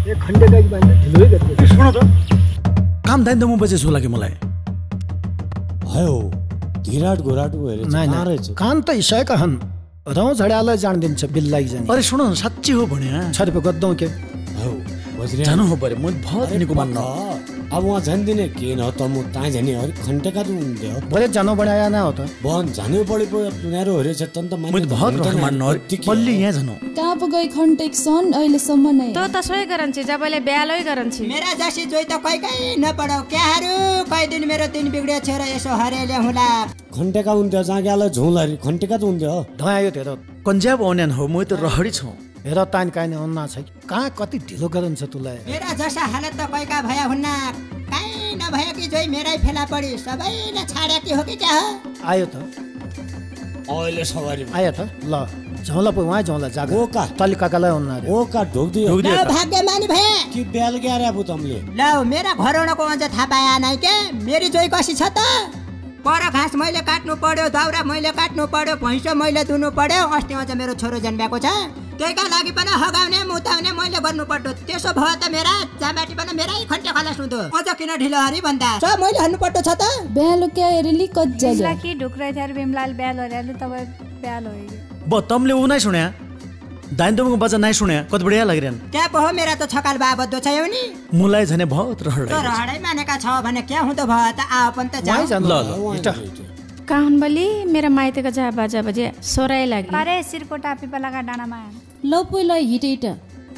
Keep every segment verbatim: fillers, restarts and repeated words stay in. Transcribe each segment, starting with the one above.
एक खण्डेका कि बानी ढिलोै गर्छ सुन त काम दाइन दमु बजे सो लाग्यो मलाई भयो धिराट घोराट भएर नाइ नाइ कान त इसाएका हन् रौँ झड्यालाई जान दिन्छ बिल्लाई जाने अरे सुन साच्ची हो भन्या छ रुपैयाँ गद्दौँ के भयो बजरे जानु हो परे म बहुत निको मान्न अब वहाँ जान्दिने के न त म ता जाने हरि खण्टेका त हुन्थ्यो भरे जानु बनाया न हो त बन जानु पडे पो न्यारो हेरे छ तन्त म बहुत रख मान्न बल्ली यहाँ जानु कहाँ पो गई खण्टेक सन अहिलेसम्म नै त त सोही गरन्छ जबले ब्यालै गरन्छ मेरा जसी जोइ त कहि कहि नपडौ क्याहरू कहि दिन मेरो तीन बिगडे छोरा यसो हरेले हुला खण्टेका हुन्थ्यो जाग्याले झौलारी खण्टेका त हुन्थ्यो धयायो तेरो कन्ज्याब औन्यान हो म त रहडी छौ हेर तान काइने हुन्न छ कहाँ कति ढिलो गरन्छ तुलाई मेरा जसा हालत त कहिका भया हुन्न काई नभया कि जोइ मेरै फेला पडी सबैले छाड्या कि हो कि क्या हो आयो त अहिले सवारी आयो त ल झौला पो वहाँ झौला जाग ओ का तली काकालाई हुन्न रे ओ का ढोक्दी ल भाग्यमानी भए कि बेल ग्यारे बु तमले ल मेरा घरौनको अझ थाहा पाया नै के मेरी जोइ कसी छ त पर घाँस मैले काट्नु पर्यो दाउरा मैले काट्नु पर्यो भैँसो मैले दुनु पर्यो अस्ति अझ मेरो छोरो जन्मेको छ त्यहीका लागि पनि हगाउने मुताउने मैले गर्नु पर्यो त्यसो भयो त मेरा जामाटी पनि मेरै खन्टे खलास हुँदो अझ किन ढिलो हरि भन्दा सब मैले हन्नु पर्यो छ त ब्यालो क्या हेरेली कज्जा इसला कि ढुक्रै थ्यार बिमलाल ब्याल हरेले तब ब्याल होई ब तमले उ नै सुन्या दाइन दमको बजा नै सुन्या कति बढिया लागिरहन क्या पो हो मेरा त छकाल बाबत दो छ नि मुलाई झने बहुत रहड तो रहडै मानेका छ भने क्या हुँदो भयो त आ पनि त वहाँ जाऊ जानु ल ल काहन बली मेरा माइतको जा बाजा बजे सोराइ लागि अरे सिरको टापी पलाका डाँडामा लौ पहिला हिटेट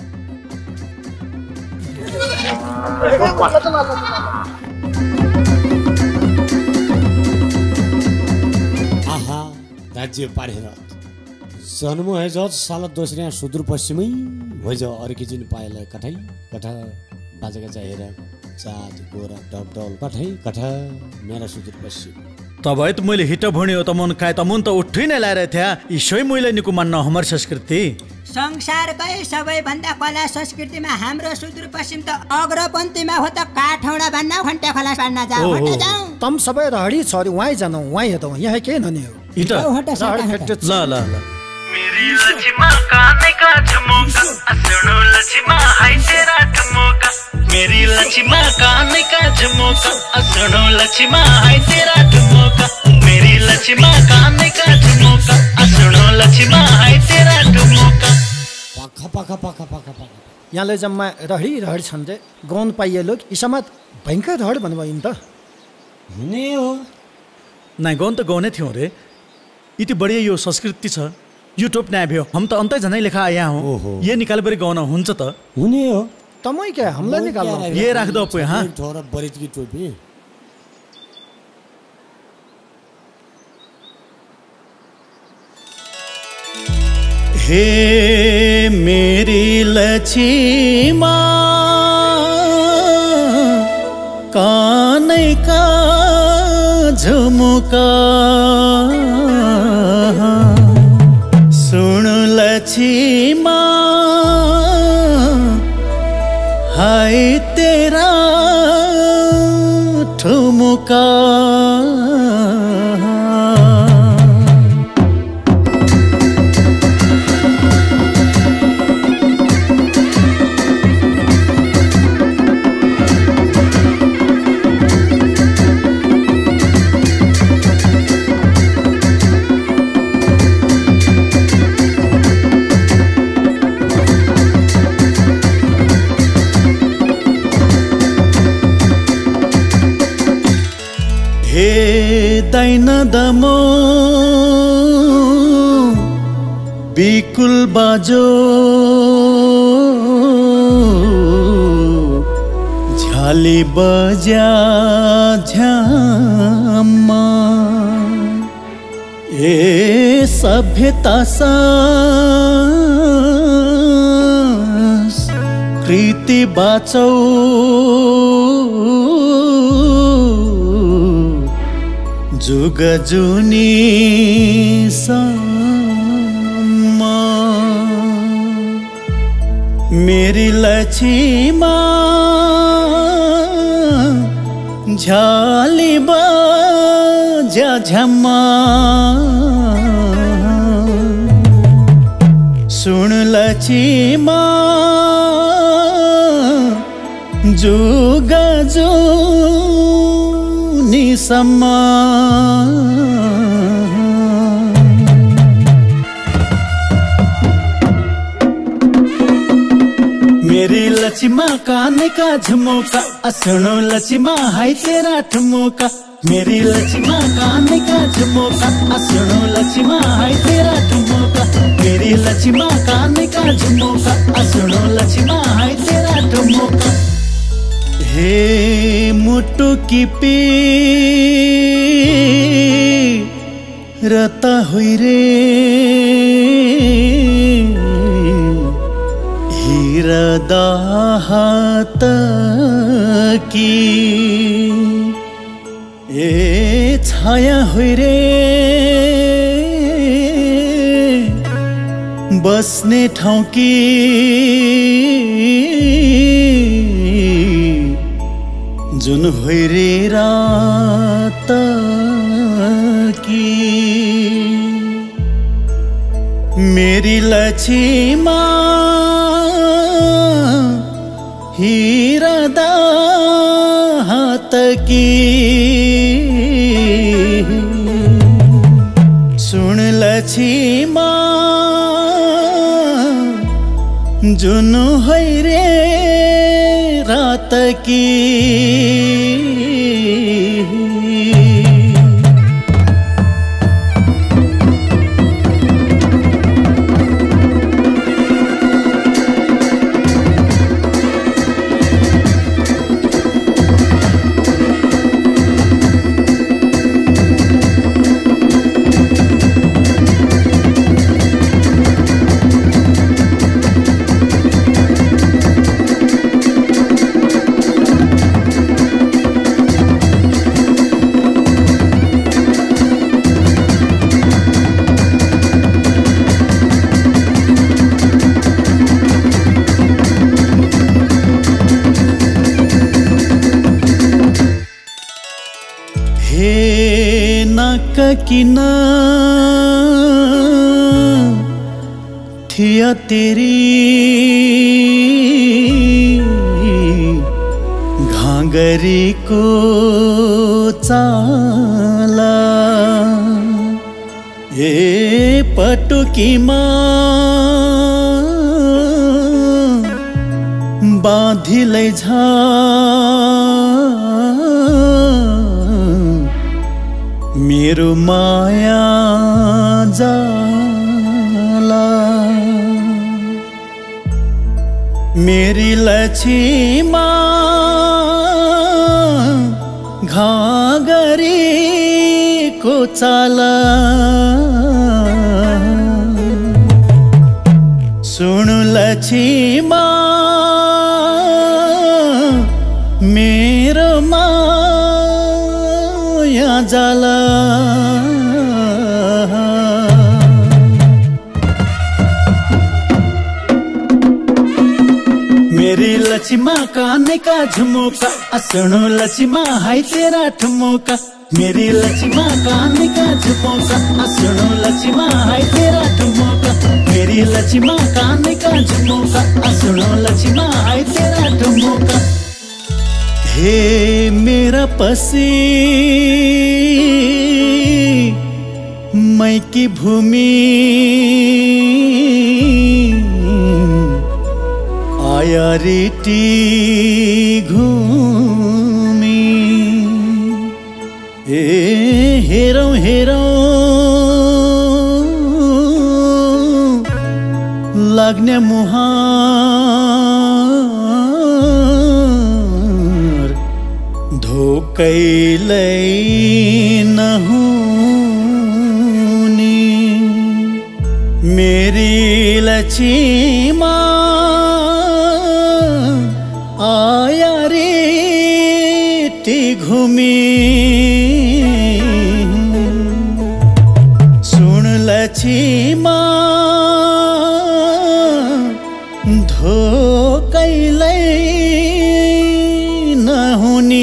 आहा राज्य पारेर जन्म है जज साल दोस्रो सुदूर पश्चिमै हो ज अर्की जिन पाएला कठै कठा बाजेका चाहिएर जात गोरा डब डल कठै कठा मेरा सुदूर पश्चिम तबै त मैले हिट भन्यो त मन काय त मन त उठै नै लाएर थ्या इसै मैले निको मान्न हमर संस्कृति संसारकै सबैभन्दा कला संस्कृतिमा हाम्रो सुदूर पश्चिम त अग्रपन्थीमा हो त काठौडा बान्न घन्टा खलास बान्न जाऊ हट जाऊ तम सबै रहडी छ रे वहाँ जानु वहाँ हेतौ यहाँ के ननि हो हिट ल ल ल मेरी लक्ष्मा काने का झुमका असुनो लक्ष्मा हाय तेरा ठुमका मेरी लक्ष्मा काने का झुमका असुनो लक्ष्मा हाय तेरा ठुमका मेरी लक्ष्मा काने का झुमका असुनो लक्ष्मा हाय तेरा ठुमका पाखा पाखा पाखा पाखा पाखा यहाँले जम्मा रहडी रहडी छन् रे गौन पाइए लोग इसमा भयंकर रहड भन्नु भयो नि त हुने हो नाइ गौन त गौनै थियौ रे यति बढिया यो संस्कृति छ यूट्यूब नै भ्यो हम त अन्तै जनै लेखा आया हूं ये निकाल बरी गाउन हुन्छ त हुने हो तमै क्या हमलाई निकाल्नु ये राख दो पे हां थोड़ा बरित की टोपी हे मेरी लक्ष्मा कानै का झुमका सुन लक्ष्मा हाय तेरा ठुमका दैन दमो बिकुल बाजो झाली बजा झ्याम्मा ए सभ्यता संस्कृति बाचौ जुग जुनी सम्मा मेरी लक्ष्मा झाली बजा झम्मा सुन लक्ष्मा जुगा जुनीसम्म मेरी लक्ष्मा काने का झुमोका सुनो लक्ष्मा हाय तेरा ठुमोका मेरी लक्ष्मा काने का झुमोका सुनो लक्ष्मा हाय तेरा ठुमोका मेरी लक्ष्मा काने का झुमोका सुनो लक्ष्मा हाय तेरा ठुमोका हे मुट्टू की पी रता हुई रे हीरा हाथ की ए छाया हुई रे बस्ने ठाउँ की जुन हुई रे रात की मेरी लक्ष्मा हीरा हाथ की सुन लक्ष्मा जुन है रे रात की किना थिया तेरी घांगरी को चाला ए पटुकी माँ बांधी ले झा मेरो माया जाला मेरी लक्ष्मा घागरी को चाला सुन लक्ष्मा मेरो माया जाला मेरी लक्ष्मा काने का झुमोका सुनो लक्ष्मा हाय तेरा ठुमोका मेरी लक्ष्मा काने का झुमोका सुनो लक्ष्मा हाय तेरा ठुमोका मेरी लक्ष्मा काने का झुमोका सुनो लक्ष्मा हाय तेरा ठुमोका हे मेरा पसी मैं की भूमि आया रेटी घूमी ए हेरौ हेरौ लाग्ने मुहार धोकैलै नहुनी मेरी लक्ष्मा आया रेटी घूमी सुन लक्ष्मा धोकैलै नहुनी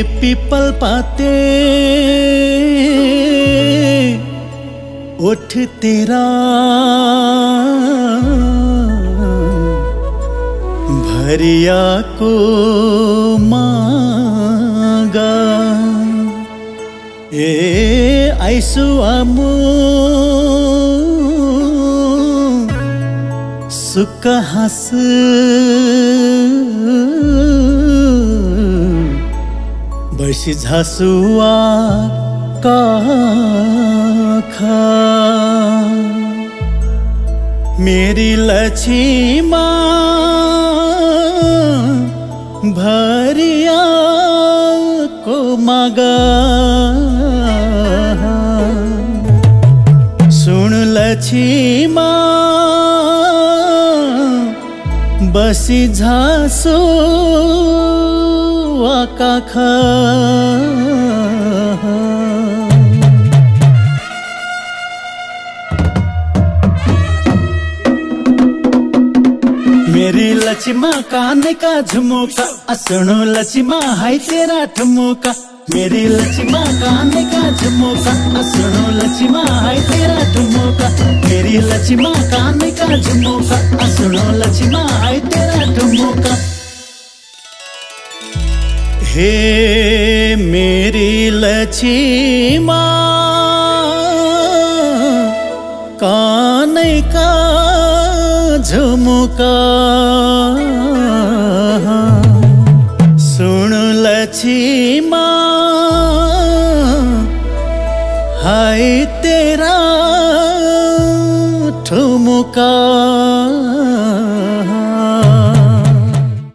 पीपल पाते उठ तेरा भरिया को मांगा ए ऐसु आमु सुख हस बसी झासुआ काखा मेरी लक्ष्मी भरिया को मागा सुन लक्ष्मी बसी झासो आकाखा मेरी लक्ष्मा काने का झुमोका असुनो लक्ष्मा हाय तेरा ठुमोका मेरी लक्ष्मा काने का झुमोका असुनो लक्ष्मा हाय तेरा ठुमोका मेरी लक्ष्मा काने का झुमोका असुनो लक्ष्मा हाय तेरा ठुमोका हे मेरी लक्ष्मा काने का झुमका सुन लक्ष्मी हाय तेरा ठुमका